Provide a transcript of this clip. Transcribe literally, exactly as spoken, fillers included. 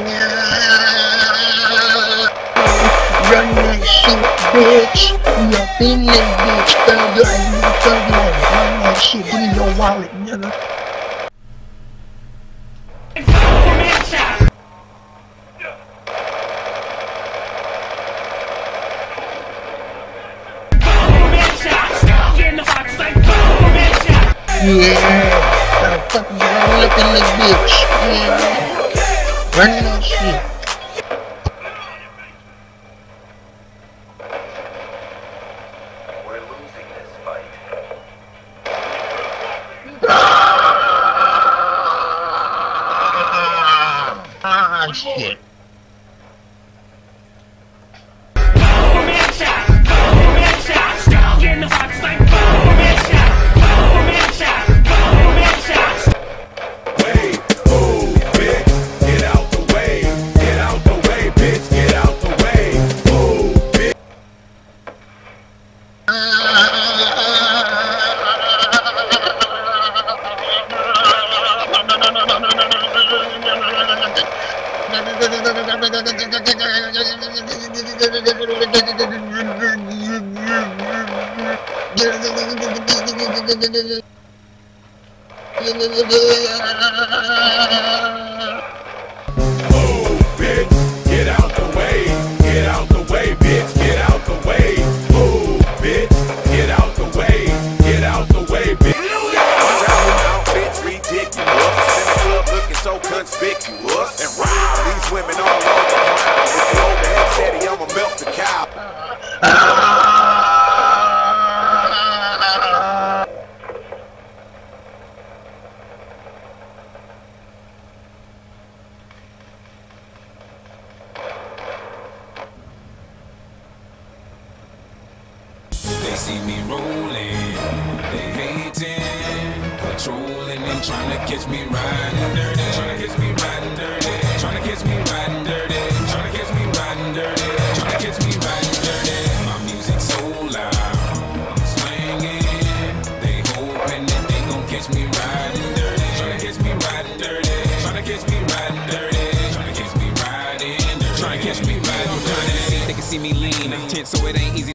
Run that shit, bitch. You up in that bitch, thug life, thug life. Run that shit, give me your wallet, nigga. Yeah, gotta fucking run up in this bitch. Yeah, run that shit. We're losing this fight. Ah, shit. Conspicuous and round these women all over the ground. If you hold the head steady, I'ma melt the cow. They see me rolling, they hating, patrolling and trying to catch me riding dirty, trying to catch me riding dirty, trying to catch me riding dirty, trying to catch me riding dirty, trying to catch me riding dirty. My music's so loud, I'm swinging, they hoping that they gon' catch me riding dirty, trying to catch me riding dirty, trying to catch me riding dirty, trying to catch me riding dirty, trying to catch me riding dirty. They can see me lean, tense so it ain't easy